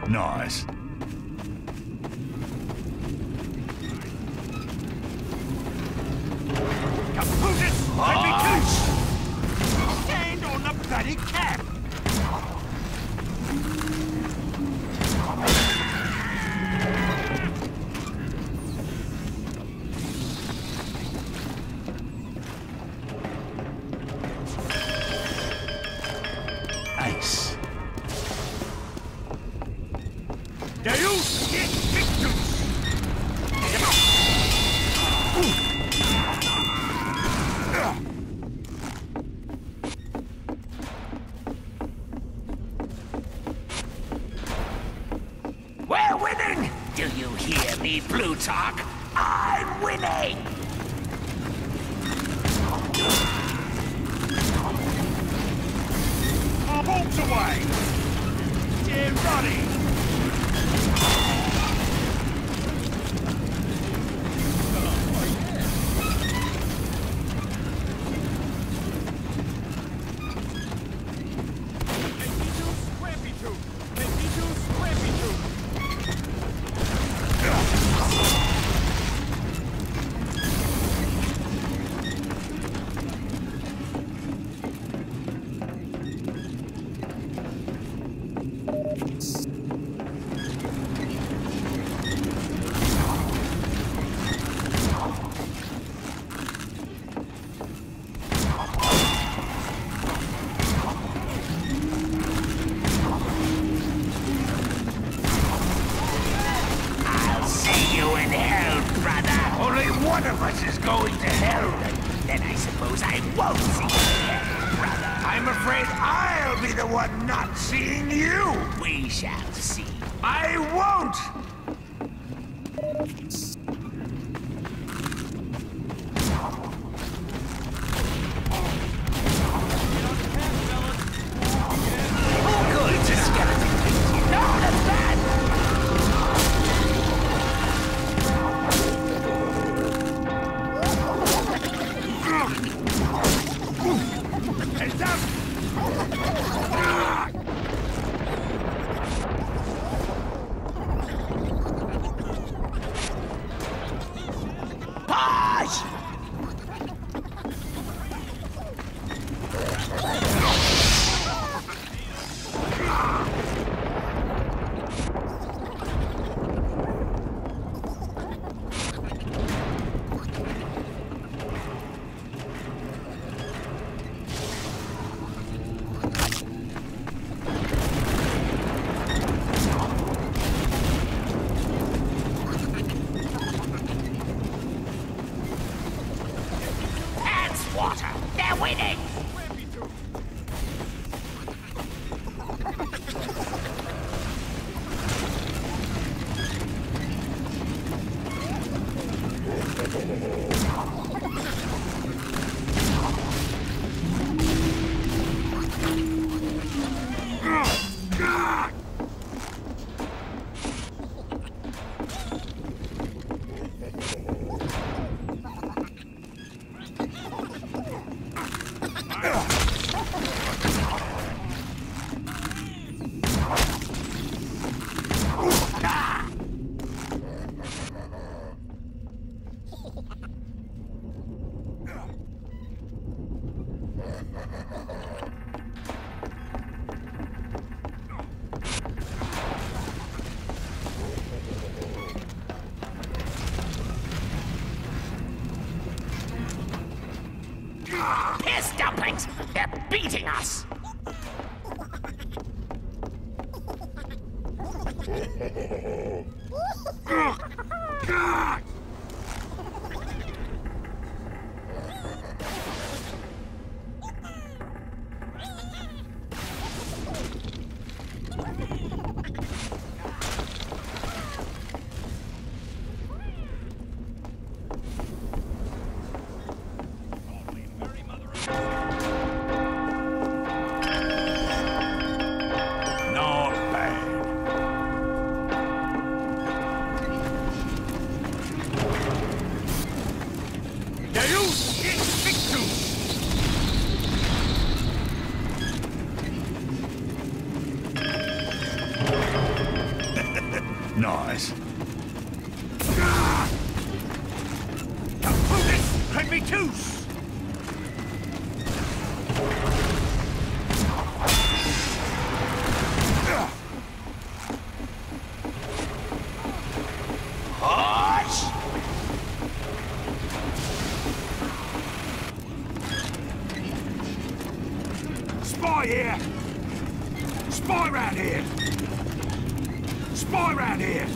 Nice. Caputus! Let me teach! Stand on the bloody cap! Ace. Deus et victus! We're winning! Do you hear me, Plutarch? I'm winning! Our bolts away! Get ready! One of us is going to hell, then I suppose I won't see you again, brother. I'm afraid I'll be the one not seeing you. We shall see. I won't! Oh, good. It's a skeleton. No, that's bad. Heads up! Push! Water! They're winning! Piss dumplings! They're beating us! Nice. Let me choose! Spy here! Spy round here! Spy round here!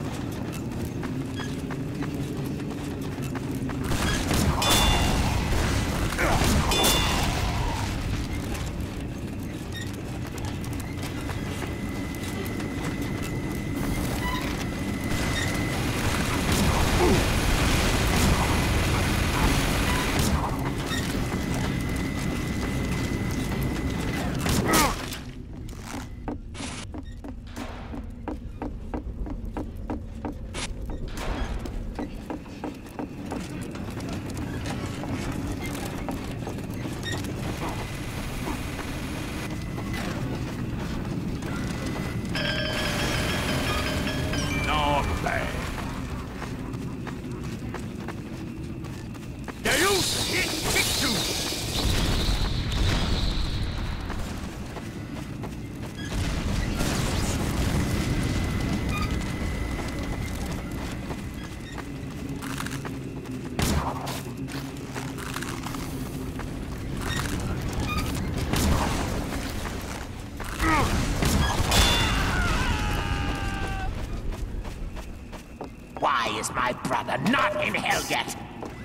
Why is my brother not in hell yet?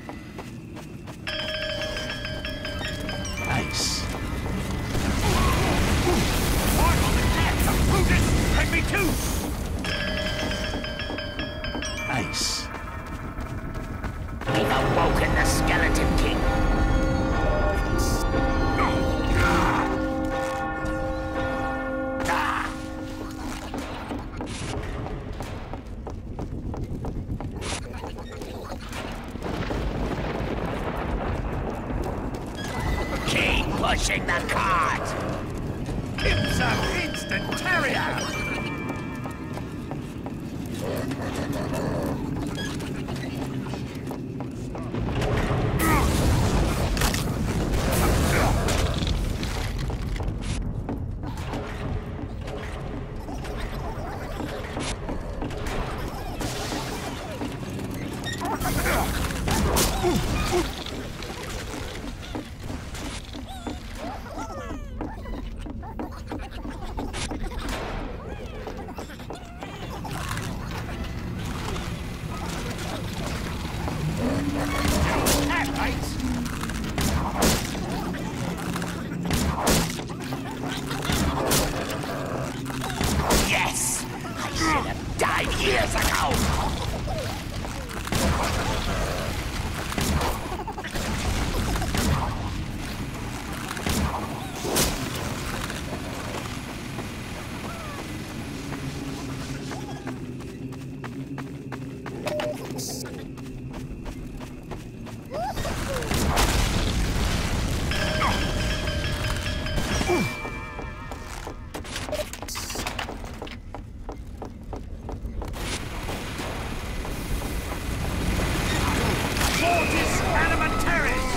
Nice. Right on the cats, I'm prudent! Let me too! Nice. We've awoken the Skeleton King. Keep pushing the cart! It's an instant terrier! Yes! I should have died years ago! Mortis Animentaris!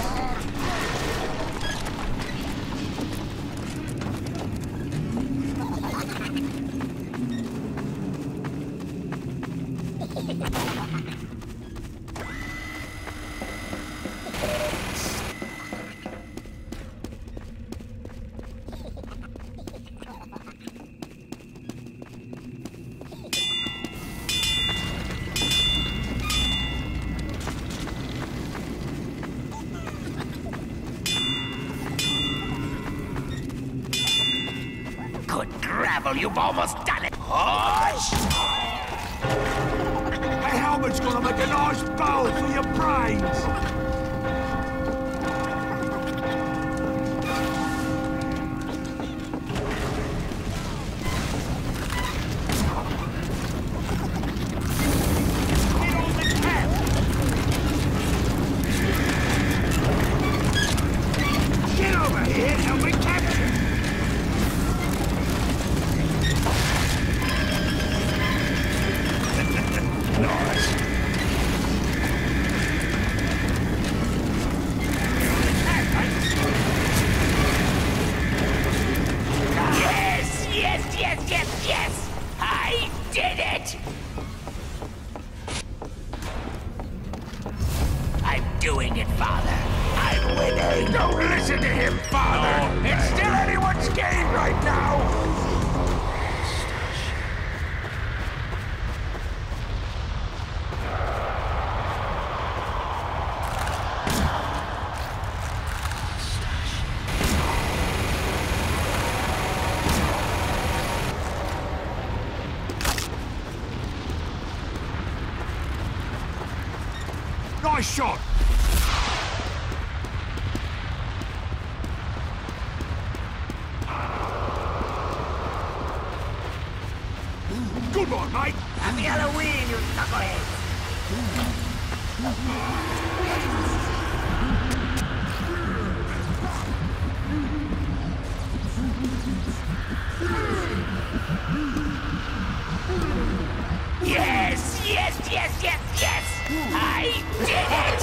Good gravel, you've almost done it! Hush! That helmet's gonna make a nice bowl for your brains! Get over here and help me capture! my shot! Good one, mate! Happy Halloween, you knuckleheads! Yes, yes, yes, yes, yes! I did it!